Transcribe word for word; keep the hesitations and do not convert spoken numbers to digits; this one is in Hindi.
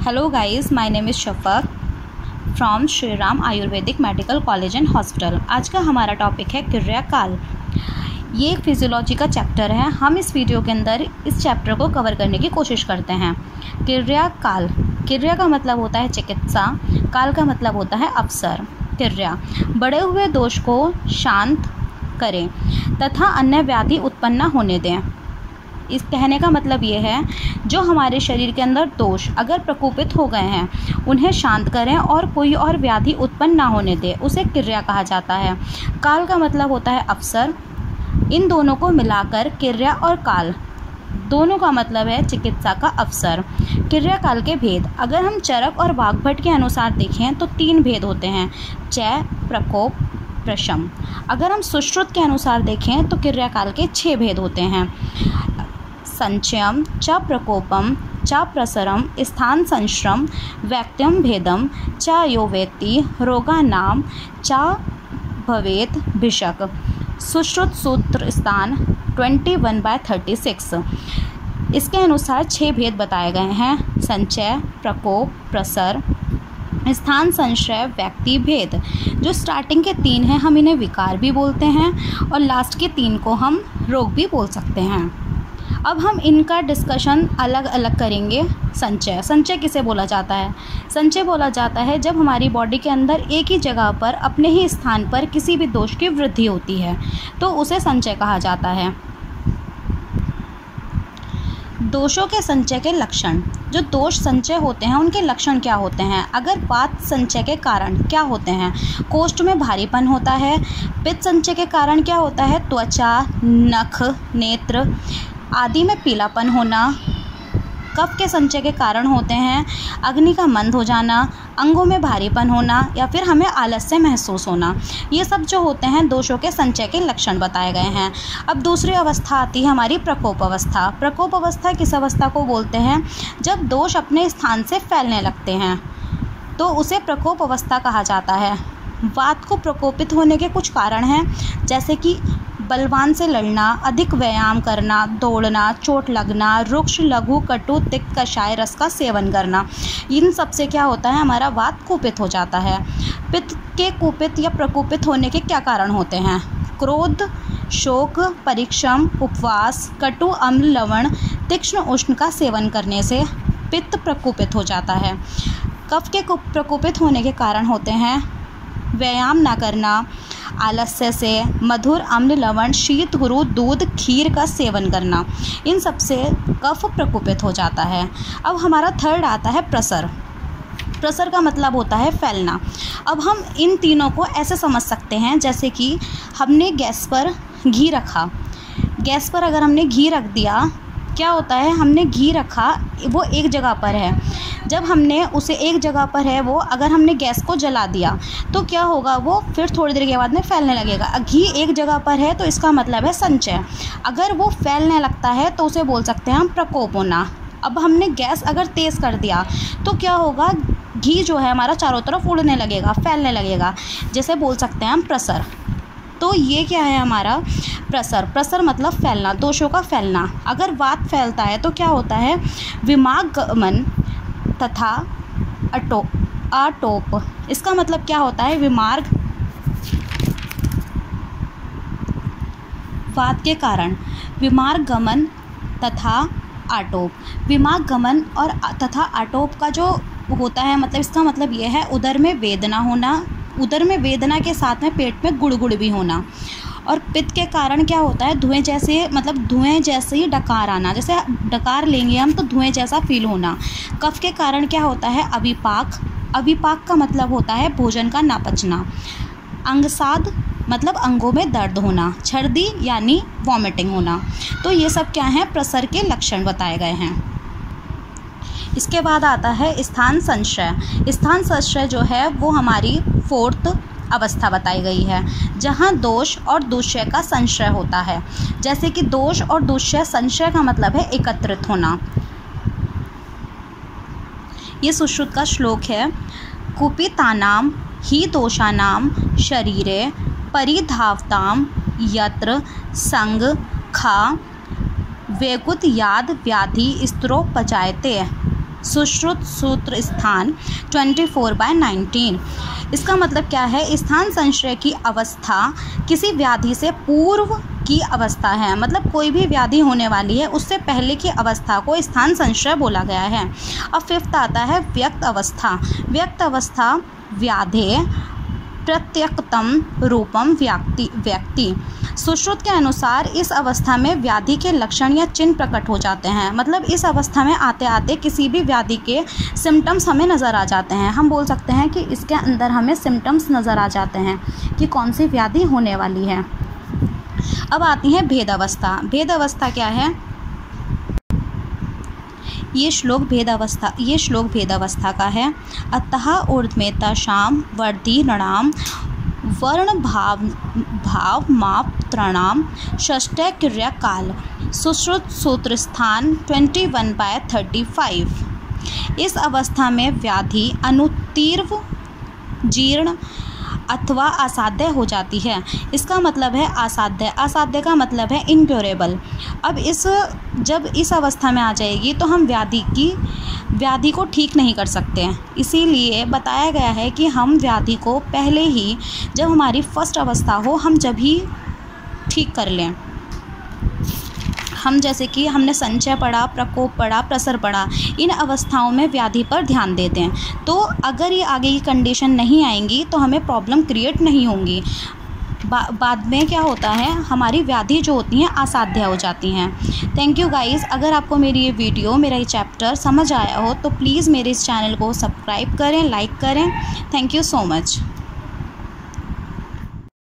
Hello guys, my name is Shafaq from Shri Ram ayurvedic medical college and hospital. आज का हमारा टॉपिक है क्रियाकाल। ये एक फिजियोलॉजी का चैप्टर है। हम इस वीडियो के अंदर इस चैप्टर को कवर करने की कोशिश करते हैं। क्रियाकाल, क्रिया का मतलब होता है चिकित्सा, काल का मतलब होता है अवसर। क्रिया बढ़े हुए दोष को शांत करें तथा अन्य व्याधि उत्पन्न न होने दें। इस कहने का मतलब ये है, जो हमारे शरीर के अंदर दोष अगर प्रकोपित हो गए हैं उन्हें शांत करें और कोई और व्याधि उत्पन्न ना होने दें, उसे क्रिया कहा जाता है। काल का मतलब होता है अवसर। इन दोनों को मिलाकर क्रिया और काल दोनों का मतलब है चिकित्सा का अवसर। क्रिया काल के भेद अगर हम चरक और वाग्भट के अनुसार देखें तो तीन भेद होते हैं, चय, प्रकोप, प्रशम। अगर हम सुश्रुत के अनुसार देखें तो क्रिया काल के छः भेद होते हैं, संचयम, च प्रकोपम, च प्रसरम, स्थान संश्रम, व्यक्त्यम भेदम, च यो वेत्ति, रोगानाम, च भवेत भिषक। सुश्रुत सूत्र स्थान इक्कीस बाय छत्तीस। इसके अनुसार छह भेद बताए गए हैं, संचय, प्रकोप, प्रसर, स्थान संशय, व्यक्ति भेद। जो स्टार्टिंग के तीन हैं हम इन्हें विकार भी बोलते हैं और लास्ट के तीन को हम रोग भी बोल सकते हैं। अब हम इनका डिस्कशन अलग अलग करेंगे। संचय, संचय किसे बोला जाता है? संचय बोला जाता है जब हमारी बॉडी के अंदर एक ही जगह पर अपने ही स्थान पर किसी भी दोष की वृद्धि होती है तो उसे संचय कहा जाता है। दोषों के संचय के लक्षण, जो दोष संचय होते हैं उनके लक्षण क्या होते हैं? अगर वात संचय के कारण क्या होते हैं? कोष्ठ में भारीपन होता है। पित्त संचय के कारण क्या होता है? त्वचा, नख, नेत्र आदि में पीलापन होना। कफ के संचय के कारण होते हैं अग्नि का मंद हो जाना, अंगों में भारीपन होना या फिर हमें आलस्य महसूस होना। ये सब जो होते हैं दोषों के संचय के लक्षण बताए गए हैं। अब दूसरी अवस्था आती है हमारी प्रकोप अवस्था। प्रकोप अवस्था किस अवस्था को बोलते हैं? जब दोष अपने स्थान से फैलने लगते हैं तो उसे प्रकोप अवस्था कहा जाता है। वात को प्रकोपित होने के कुछ कारण हैं, जैसे कि बलवान से लड़ना, अधिक व्यायाम करना, दौड़ना, चोट लगना, रुक्ष, लघु, कटु, तिक्त कषाय रस का सेवन करना। इन सब से क्या होता है? हमारा वात कुपित हो जाता है। पित्त के कुपित या प्रकोपित होने के क्या कारण होते हैं? क्रोध, शोक, परिश्रम, उपवास, कटु, अम्ल, लवण, तीक्ष्ण उष्ण का सेवन करने से पित्त प्रकोपित हो जाता है। कफ के प्रकोपित होने के कारण होते हैं व्यायाम ना करना, आलस्य से, मधुर, अम्ल, लवण, शीत, गुरु, दूध, खीर का सेवन करना। इन सब से कफ प्रकोपित हो जाता है। अब हमारा थर्ड आता है प्रसर। प्रसर का मतलब होता है फैलना। अब हम इन तीनों को ऐसे समझ सकते हैं, जैसे कि हमने गैस पर घी रखा। गैस पर अगर हमने घी रख दिया, क्या होता है? हमने घी रखा, वो एक जगह पर है। जब हमने उसे एक जगह पर है वो अगर हमने गैस को जला दिया तो क्या होगा? वो फिर थोड़ी देर के बाद में फैलने लगेगा। घी एक जगह पर है तो इसका मतलब है संचय। अगर वो फैलने लगता है तो उसे बोल सकते हैं हम प्रकोप होना। अब हमने गैस अगर तेज़ कर दिया तो क्या होगा? घी जो है हमारा चारों तरफ उड़ने लगेगा, फैलने लगेगा, जैसे बोल सकते हैं हम प्रसर। तो ये क्या है हमारा प्रसर? प्रसर मतलब फैलना, दोषों का फैलना। अगर वात फैलता है तो क्या होता है? विमागमन तथा अटो आटोप। इसका मतलब क्या होता है? विमार्ग वात के कारण विमार्ग गमन तथा आटोप। विमार्ग गमन और तथा आटोप का जो होता है मतलब इसका मतलब यह है उदर में वेदना होना, उदर में वेदना के साथ में पेट में गुड़गुड़ भी होना। और पित्त के कारण क्या होता है? धुएं जैसे मतलब धुएं जैसे ही डकार आना, जैसे डकार लेंगे हम तो धुएं जैसा फील होना। कफ के कारण क्या होता है? अविपाक। अविपाक का मतलब होता है भोजन का ना पचना। अंगसाद मतलब अंगों में दर्द होना। छर्दी यानी वॉमिटिंग होना। तो ये सब क्या हैं? प्रसर के लक्षण बताए गए हैं। इसके बाद आता है स्थान संशय। स्थान संशय जो है वो हमारी फोर्थ अवस्था बताई गई है, जहां दोष और दुष्य का संशय होता है। जैसे कि दोष और दुष्य, संशय का मतलब है एकत्रित होना। ये सुश्रुत का श्लोक है। कुपितानाम ही दोषानाम शरीरे परिधावताम यत्र संग खा वेगुत याद व्याधि स्त्रोपजायते। सुश्रुत सूत्र स्थान चौबीस बाय नाइनटीन। इसका मतलब क्या है? स्थान संशय की अवस्था किसी व्याधि से पूर्व की अवस्था है, मतलब कोई भी व्याधि होने वाली है उससे पहले की अवस्था को स्थान संशय बोला गया है। अब फिफ्थ आता है व्यक्त अवस्था। व्यक्त अवस्था व्याधे प्रत्यक्तम रूपम व्यक्ति व्यक्ति सुश्रुत के अनुसार इस अवस्था में व्याधि के लक्षण या चिन्ह प्रकट हो जाते हैं। मतलब इस अवस्था में आते आते किसी भी व्याधि के सिम्टम्स हमें नज़र आ जाते हैं। हम बोल सकते हैं कि इसके अंदर हमें सिम्टम्स नज़र आ जाते हैं कि कौन सी व्याधि होने वाली है। अब आती है भेद अवस्था। भेद अवस्था क्या है? ये श्लोक भेद अवस्था ये श्लोक भेद अवस्था का है। अतः ऊर्ध्वेता शाम वर्दी नणाम वर्ण भाव भाव माप त्रणाम षष्ठे क्रिया काल सुश्रुत सूत्र स्थान इक्कीस बाय पैंतीस। इस अवस्था में व्याधि अनुतीव्र जीर्ण अथवा असाध्य हो जाती है। इसका मतलब है असाध्य। असाध्य का मतलब है इनक्योरेबल। अब इस जब इस अवस्था में आ जाएगी तो हम व्याधि की व्याधि को ठीक नहीं कर सकते हैं। इसीलिए बताया गया है कि हम व्याधि को पहले ही, जब हमारी फर्स्ट अवस्था हो, हम जब ही ठीक कर लें। हम जैसे कि हमने संचय पढ़ा, प्रकोप पढ़ा, प्रसर पढ़ा, इन अवस्थाओं में व्याधि पर ध्यान देते हैं। तो अगर ये आगे की कंडीशन नहीं आएंगी तो हमें प्रॉब्लम क्रिएट नहीं होंगी। बा, बाद में क्या होता है, हमारी व्याधि जो होती हैं असाध्य हो जाती हैं। Thank you guys. अगर आपको मेरी ये वीडियो, मेरा ये चैप्टर समझ आया हो तो प्लीज़ मेरे इस चैनल को सब्सक्राइब करें, लाइक करें। Thank you so much.